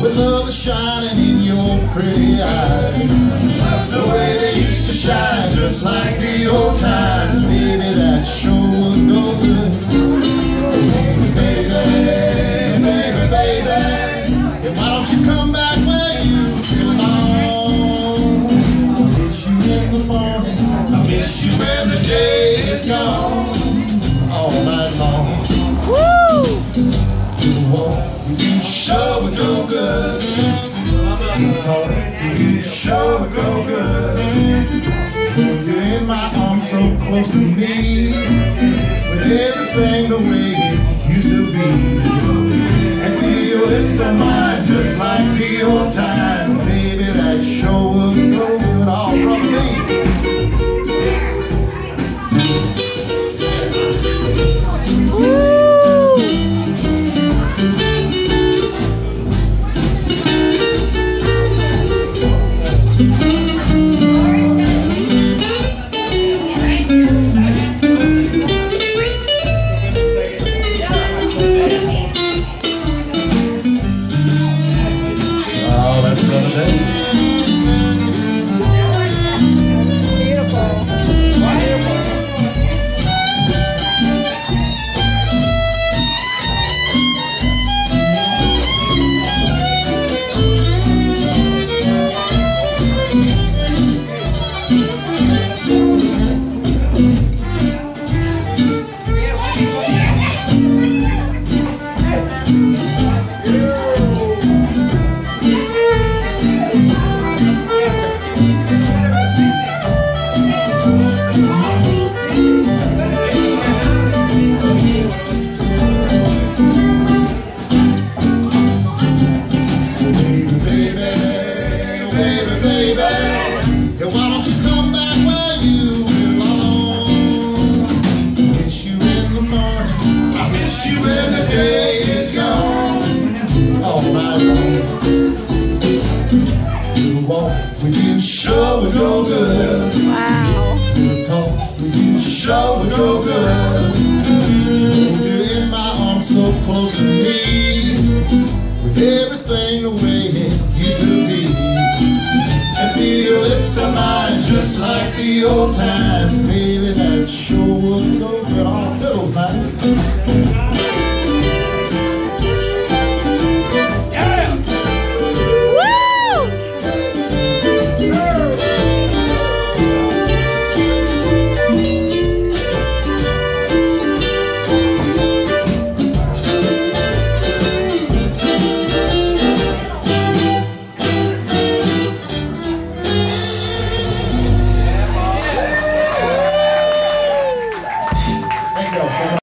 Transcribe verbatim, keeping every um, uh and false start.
with love shining in your pretty eyes, the way they used to shine, just like the old times. Baby, that sure would go good. Baby, baby, baby, baby, and why don't you come back where you belong? I miss you in the morning, I miss you when the day is gone, all night long. Woo! You sure would go good. You sure would go good. You're in my arms so close to me, with everything the way it used to be. And feel your lips on mine just like the old times. Baby, that sure would go good. All from me. You sure would go good. Wow. Talk, you sure would go good. You're in my arms so close to me, with everything the way it used to be. And feel your lips on mine just like the old times.